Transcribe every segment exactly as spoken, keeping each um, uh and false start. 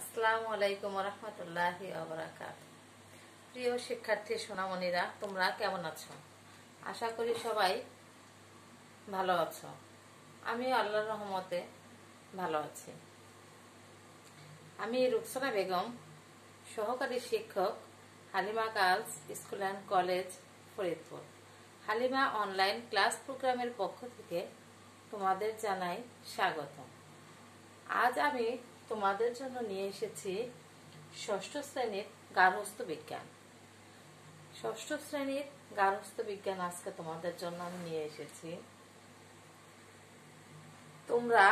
আসসালামু আলাইকুম রহমতুল্লাহি ওয়া বারাকাতুহু। প্রিয় শিক্ষার্থী সোনামণিরা, তোমরা কেমন আছো? আশা করি সবাই ভালো আছো। আমি আল্লাহর রহমতে ভালো আছি। আমি রুকসানা বেগম, সহকারী শিক্ষক, Halima girls school and college, Faridpur. Halima online class প্রোগ্রামের পক্ষ থেকে তোমাদের জানাই স্বাগত। আজ আমি তোমাদের জন্য নিয়ে এসেছি ষষ্ঠ শ্রেণীর গার্হস্থ্য বিজ্ঞান। ষষ্ঠ শ্রেণীর গার্হস্থ্য বিজ্ঞান আজকে তোমাদের জন্য আমি নিয়ে এসেছি। তোমরা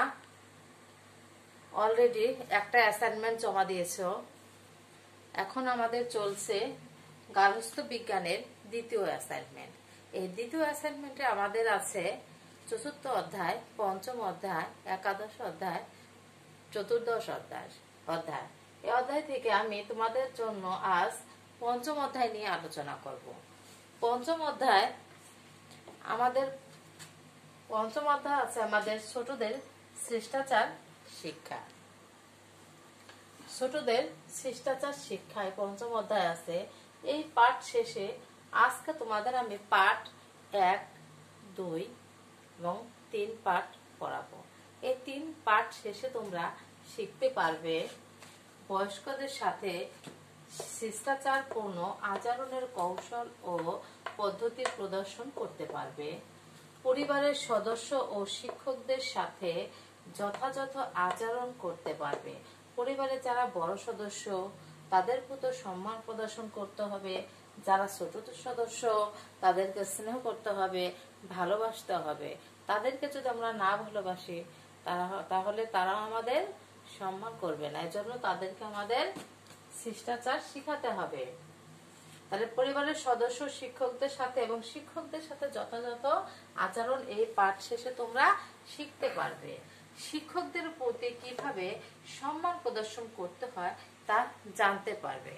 অলরেডি একটা অ্যাসাইনমেন্ট জমা দিয়েছো। এখন আমাদের চলছে গার্হস্থ্য বিজ্ঞানের দ্বিতীয় অ্যাসাইনমেন্ট। এই দ্বিতীয় অ্যাসাইনমেন্টে আমাদের আছে চতুর্থ অধ্যায়, পঞ্চম অধ্যায়, একাদশ অধ্যায়, চতুর্দশ অধ্যায় অধ্যায় এই অধ্যায় থেকে আমি তোমাদের জন্য আজ পঞ্চম অধ্যায় নিয়ে আলোচনা করব। পঞ্চম অধ্যায় আমাদের পঞ্চম অধ্যায় আছে আমাদের ছোটদের শিষ্টাচার শিক্ষা। ছোটদের শিষ্টাচার শিক্ষায় পঞ্চম অধ্যায় আছে। এই পাঠ শেষে আজকে তোমাদের আমি পাঠ এক, দুই এবং তিন পাঠ পড়াবো। এই তিন পাঠ শেষে তোমরা শিখতে পারবে বয়স্কদের সাথে শিষ্টাচারপূর্ণ আচরণের কৌশল ও পদ্ধতি প্রদর্শন করতে পারবে। পরিবারের সদস্য ও শিক্ষকদের সাথে যথাযথ আচরণ করতে পারবে। পরিবারে যারা বড় সদস্য তাদের প্রতি সম্মান প্রদর্শন করতে হবে। যারা ছোট সদস্য তাদেরকে স্নেহ করতে হবে, ভালোবাসতে হবে। তাদেরকে যদি আমরা না ভালোবাসি তাহলে তারা আমাদের সম্মান করবে না। এজন্য তাদেরকে আমাদের শিষ্টাচার শিখাতে হবে। তাহলে পরিবারের সদস্য শিক্ষকদের সাথে এবং শিক্ষকদের সাথে যথাযথ আচরণ এই পাঠ শেষে তোমরা শিখতে পারবে। শিক্ষকদের প্রতি কিভাবে সম্মান প্রদর্শন করতে হয় তা জানতে পারবে।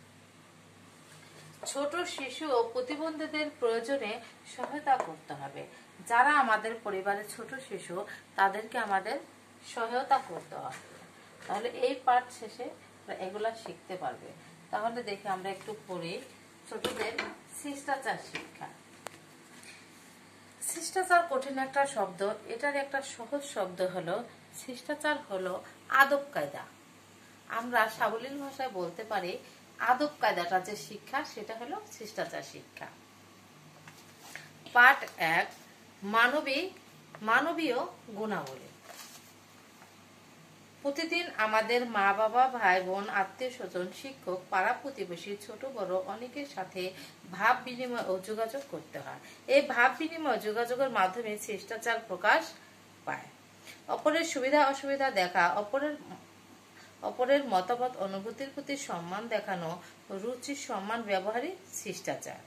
ছোট শিশু ও প্রতিবন্ধীদের প্রয়োজনে সহায়তা করতে হবে। যারা আমাদের পরিবারের ছোট শিশু তাদেরকে আমাদের সহায়তা করতে হবে। তাহলে এই পাঠ শেষে এগুলা শিখতে পারবে। তাহলে দেখে আমরা একটু পড়ি ছোটদের শিষ্টাচার শিক্ষা। শিষ্টাচার কঠিন একটা শব্দ। এটার একটা সহজ শব্দ হলো শিষ্টাচার হলো আদব কায়দা। আমরা সাবলীল ভাষায় বলতে পারি আদব কায়দাটা যে শিক্ষা সেটা হলো শিষ্টাচার শিক্ষা। পাঠ এক, মানবিক মানবীয় গুণাবলী। প্রতিদিন আমাদের মা বাবা, ভাই বোন, আত্মীয় স্বজন, শিক্ষক, পাড়া প্রতিবেশী, ছোট বড় অনেকের সাথে ভাব বিনিময় ও যোগাযোগ করতে হয়। এই ভাব বিনিময় যোগাযোগের মাধ্যমে শিষ্টাচার প্রকাশ পায়। অপরের সুবিধা অসুবিধা দেখা, অপরের অপরের মতামত অনুভূতির প্রতি সম্মান দেখানো, রুচি সম্মান ব্যবহারই শিষ্টাচার।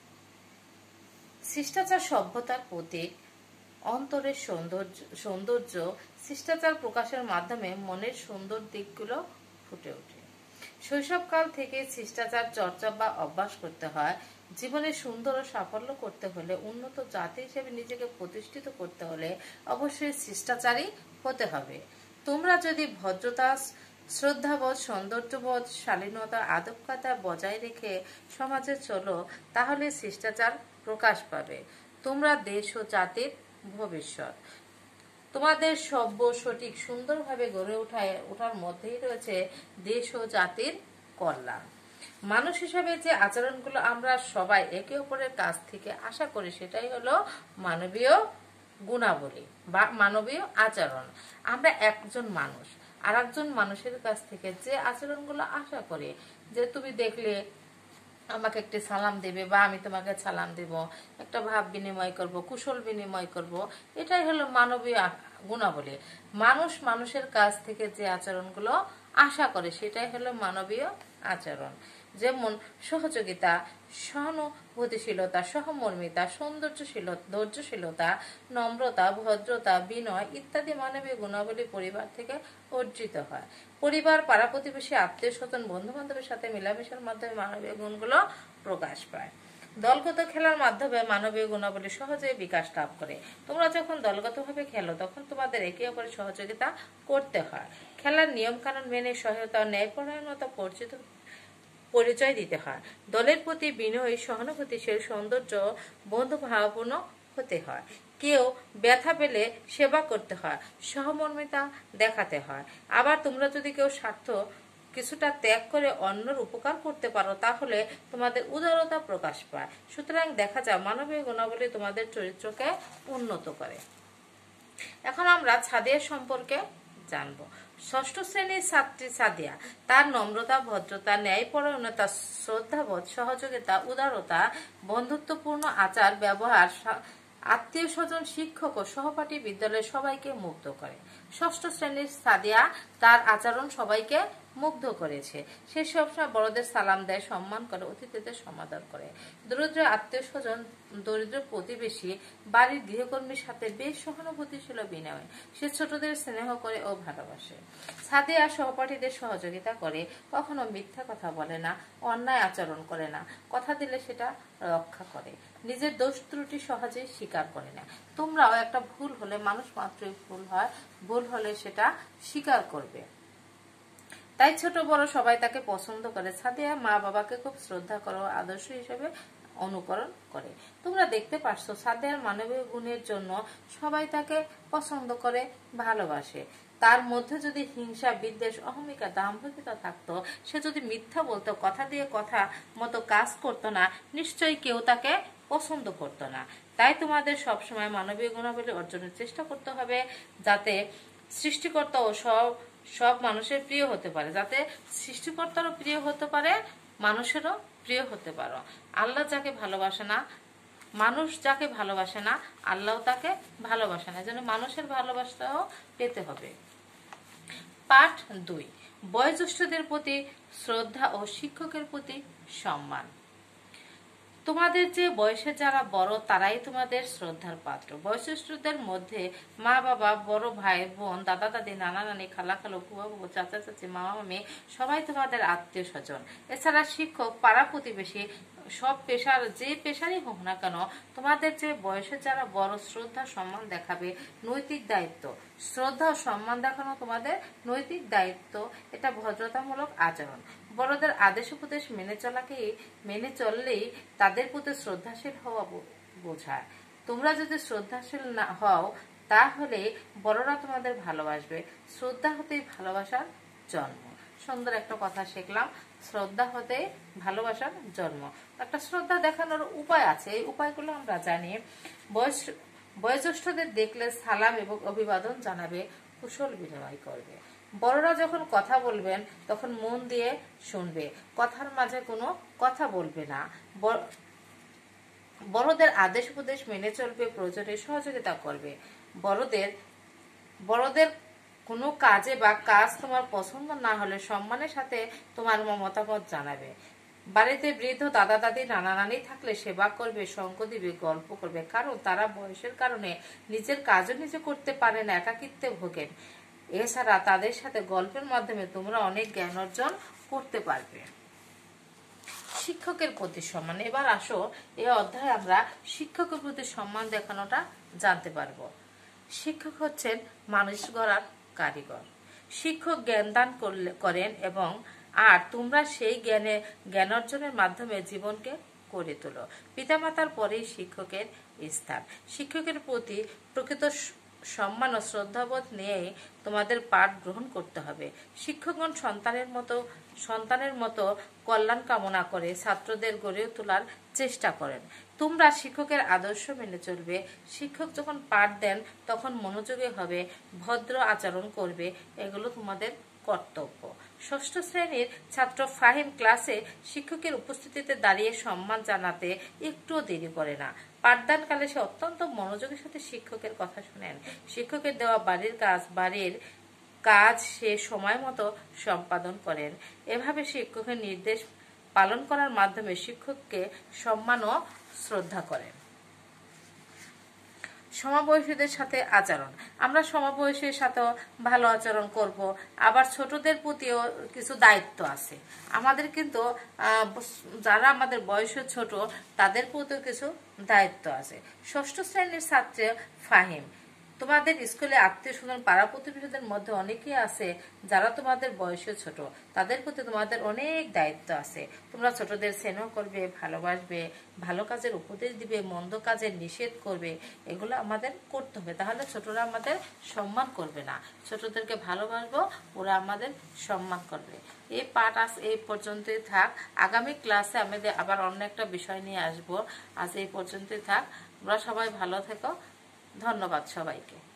শিষ্টাচার সভ্যতার প্রতীক, অন্তরের সৌন্দর্য সৌন্দর্য শিষ্টাচার প্রকাশের মাধ্যমে মনের সুন্দর দিকগুলো ফুটে ওঠে। শৈশবকাল থেকে শিষ্টাচার চর্চা বা অভ্যাস করতে হয়। জীবনে সুন্দর ও সাফল্য করতে হলে, উন্নত জাতি হিসেবে নিজেকে প্রতিষ্ঠিত করতে হলে অবশ্যই শিষ্টাচারী হতে হবে। তোমরা যদি ভদ্রতা, শ্রদ্ধাবোধ, সৌন্দর্যবোধ, শালীনতা, আদবকায়দা বজায় রেখে সমাজে চলো তাহলে শিষ্টাচার প্রকাশ পাবে। তোমরা দেশ ও জাতির ভবিষ্যৎ। তোমাদের সভ্য, সঠিক, সুন্দরভাবে গড়ে ওঠায় ওঠার মধ্যেই রয়েছে দেশ ও জাতির কল্যাণ। মানুষ হিসাবে যে আচরণগুলো আমরা সবাই একে অপরের কাছ থেকে আশা করি সেটাই হলো মানবীয় গুণাবলী বা মানবীয় আচরণ। আমরা একজন মানুষ আর একজন মানুষের কাছ থেকে যে আচরণগুলো আশা করি, যে তুমি দেখলে আমাকে একটি সালাম দেবে বা আমি তোমাকে সালাম দেব, একটা ভাব বিনিময় করব, কুশল বিনিময় করব, এটাই হলো মানবীয় গুণাবলী। মানুষ মানুষের কাছ থেকে যে আচরণগুলো আশা করে সেটাই হলো মানবীয় আচরণ। যেমন সহযোগিতা, সহানুভূতিশীলতা, সহমর্মিতা, সৌন্দর্যশীলতা, ধৈর্যশীলতা, নম্রতা, ভদ্রতা, বিনয় ইত্যাদি মানবীয় গুণাবলী পরিবার থেকে অর্জিত হয়। পরিবার, পাড়া প্রতিবেশী, আত্মীয় স্বজন, বন্ধু বান্ধবের সাথে মেলামেশার মাধ্যমে মানবীয় গুণগুলো প্রকাশ পায়। দলগত খেলার মাধ্যমে মানবীয় গুণাবলী সহজেই বিকাশ লাভ করে। তোমরা যখন দলগতভাবে খেলো তখন তোমাদের একে অপরের সহযোগিতা করতে হয়। খেলার নিয়ম কানুন মেনে সহায়তা ও ন্যায়পরায়ণতা পরিচিত পরিচয় দিতে হয়। দলের প্রতি বিনয়ী, সহানুভূতিশীল, সৌন্দর্য, বন্ধুভাবাপন্ন হতে হয়। কেউ ব্যথা পেলে সেবা করতে হয়, সহমর্মিতা দেখাতে হয়। আবার তোমরা যদি কেউ স্বার্থ কিছুটা ত্যাগ করে অন্যের উপকার করতে পারো, তাহলে তোমাদের উদারতা প্রকাশ পায়। সুতরাং দেখা যায় মানবীয় গুণাবলী তোমাদের চরিত্রকে উন্নত করে। এখন আমরা সাদিয়া সম্পর্কে জানবো। ষষ্ঠ শ্রেণীর ছাত্রী সাদিয়া তার নম্রতা, ভদ্রতা, ন্যায়পরায়ণতা, শ্রদ্ধাবোধ, সহযোগিতা, উদারতা, বন্ধুত্বপূর্ণ আচার ব্যবহার, আত্মীয় স্বজন, শিক্ষক ও সহপাঠী, বিদ্যালয়ের সবাইকে মুগ্ধ করে। ষষ্ঠ শ্রেণীর সাদিয়া তার আচরণ সবাইকে মুগ্ধ করেছে। সে সবসময় বড়দের সালাম দেয়, সম্মান করে, অতিথিদের সমাদর করে। দরিদ্র আত্মীয় স্বজন, দরিদ্র প্রতিবেশী, বাড়ির গৃহকর্মীর সাথে বেশ সহানুভূতিশীল বিনয়। সে ছোটদের স্নেহ করে ও ভালোবাসে। সাদিয়া সহপাঠীদের সহযোগিতা করে, কখনো মিথ্যা কথা বলে না, অন্যায় আচরণ করে না, কথা দিলে সেটা রক্ষা করে। নিজের দোষ ত্রুটি সহজেই স্বীকার করে না। তোমরাও একটা ভুল হলে, মানুষ মাত্রই ভুল হয়, ভুল হলে সেটা স্বীকার করবে। তাই ছোট বড় সবাই তাকে পছন্দ করে। সাদিয়া মা বাবাকে খুব শ্রদ্ধা করে, আদর্শ হিসেবে অনুকরণ করে। তোমরা দেখতে পাচ্ছ সাদিয়ার মানবীয় গুণের জন্য সবাই তাকে পছন্দ করে, ভালোবাসে। তার মধ্যে যদি হিংসা, বিদ্বেষ, অহমিকা, দাম্ভিকতা থাকতো, সে যদি মিথ্যা বলতো, কথা দিয়ে কথা মতো কাজ করতো না, নিশ্চয়ই কেউ তাকে পছন্দ করতো না। তাই তোমাদের সবসময় মানবীয় গুণাবলী অর্জনের চেষ্টা করতে হবে, যাতে সৃষ্টিকর্তা ও সব সব মানুষের প্রিয় হতে পারে, যাতে সৃষ্টিকর্তারও প্রিয় হতে পারে, মানুষেরও প্রিয় হতে পারো। আল্লাহ যাকে ভালোবাসে না, মানুষ যাকে ভালোবাসে না, আল্লাহ তাকে ভালোবাসে না। যেন মানুষের ভালোবাসাও পেতে হবে। পাঠ দুই, বয়োজ্যেষ্ঠদের প্রতি শ্রদ্ধা ও শিক্ষকের প্রতি সম্মান। তোমাদের যে বয়সে যারা বড়, তারাই তোমাদের শ্রদ্ধার পাত্র। বয়োজ্যেষ্ঠদের মধ্যে মা বাবা, বড় ভাই বোন, দাদা দাদি, নানা নানি, খালা খালু, ফুয়া ফুফু, চাচা চাচি, মামা মামি সবাই তোমাদের আত্মীয় স্বজন। এছাড়া শিক্ষক, পাড়া প্রতিবেশী, সব পেশার যে পেশারই হোক না কেন, তোমাদের যে বয়সে যারা বড়, শ্রদ্ধা সম্মান দেখাবে নৈতিক দায়িত্ব। শ্রদ্ধা ও সম্মান দেখানো তোমাদের নৈতিক দায়িত্ব। এটা ভদ্রতামূলক আচরণ। বড়দের আদেশ উপদেশ মেনে চলাকে মেনে চললেই তাদের প্রতি শ্রদ্ধাশীল হওয়া বোঝায়। তোমরা যদি শ্রদ্ধাশীল না হও, তাহলে বড়রা তোমাদের ভালোবাসবে। শ্রদ্ধা হতেই ভালোবাসার জন্ম। সুন্দর একটা কথা শিখলাম, শ্রদ্ধা হতে ভালোবাসার জন্ম। একটা শ্রদ্ধা দেখানোর উপায় আছে, এই উপায়গুলো আমরা জানি। বয়স বয়োজ্যেষ্ঠদের দেখলে সালাম এবং অভিবাদন জানাবে, কুশল বিনিময় করবে। বড়রা যখন কথা বলবেন তখন মন দিয়ে শুনবে, কথার মাঝে কোনো কথা বলবে না। বড়দের আদেশ উপদেশ মেনে চলবে, প্রয়োজনে সহযোগিতা করবে। বড়দের বড়দের কোনো কাজে বা কাজ তোমার পছন্দ না হলে সম্মানের সাথে তোমার মতামত জানাবে। বাড়িতে বৃদ্ধ দাদা দাদি, নানা নানি থাকলে সেবা করবে, সঙ্গ দিবে, গল্প করবে, কারণ তারা বয়সের কারণে নিজের কাজও নিজে করতে পারে না, একাকিত্বে ভোগেন। এছাড়া তাদের সাথে গল্পের মাধ্যমে তোমরা অনেক জ্ঞান অর্জন করতে পারবে। শিক্ষকের প্রতি সম্মান। এবার আসো, এই অধ্যায়ে আমরা শিক্ষকের প্রতি সম্মান দেখানোটা জানতে পারবো। শিক্ষক হচ্ছেন মানুষ গড়ার কারিগর। শিক্ষক জ্ঞান দান করেন এবং আর তোমরা সেই জ্ঞানে জ্ঞান অর্জনের মাধ্যমে জীবনকে করে তোলো। পিতামাতার পরেই শিক্ষকের স্থান। শিক্ষকের প্রতি প্রকৃত সম্মান ও শ্রদ্ধাবোধ নিয়ে তোমাদের পাঠ গ্রহণ করতে হবে। শিক্ষকগণ সন্তানের মতো সন্তানের মতো কল্যাণ কামনা করে ছাত্রদের গড়ে তোলার চেষ্টা করেন। তোমরা শিক্ষকের আদর্শ মেনে চলবে। শিক্ষক যখন পাঠ দেন তখন মনোযোগী হবে, ভদ্র আচরণ করবে, এগুলো তোমাদের কর্তব্য। ষষ্ঠ শ্রেণীর ছাত্র ফাহিম ক্লাসে শিক্ষকের উপস্থিতিতে দাঁড়িয়ে সম্মান জানাতে একটুও দেরি করে না। পাঠদানকালে সে অত্যন্ত মনোযোগের সাথে শিক্ষকের কথা শুনেন। শিক্ষকের দেওয়া বাড়ির কাজ বাড়ির কাজ সে সময় মতো সম্পাদন করেন। এভাবে শিক্ষকের নির্দেশ পালন করার মাধ্যমে শিক্ষককে সম্মান ও শ্রদ্ধা করেন। সমবয়সীদের সাথে আচরণ। আমরা সমবয়সীর সাথেও ভালো আচরণ করব। আবার ছোটদের প্রতিও কিছু দায়িত্ব আছে আমাদের, কিন্তু যারা আমাদের বয়সে ছোট তাদের প্রতিও কিছু দায়িত্ব আছে। ষষ্ঠ শ্রেণীর ছাত্র ফাহিম তোমাদের স্কুলে আত্মীয় স্বজন পাড়া প্রতিবেশীদের মধ্যে অনেকেই আছে যারা তোমাদের বয়সে ছোট, তাদের প্রতি তোমাদের অনেক দায়িত্ব আছে। তোমরা ছোটদের স্নেহ করবে, ভালোবাসবে, ভালো কাজের উপদেশ দিবে, মন্দ কাজের নিষেধ করবে, এগুলো আমাদের করতে হবে। তাহলে ছোটরা আমাদের সম্মান করবে না, ছোটদেরকে ভালোবাসবো, ওরা আমাদের সম্মান করবে। এই পাঠ আজ এই পর্যন্তই থাক। আগামী ক্লাসে আমাদের আবার অন্য একটা বিষয় নিয়ে আসবো। আজ এই পর্যন্তই থাক। তোমরা সবাই ভালো থেকো। ধন্যবাদ সবাইকে।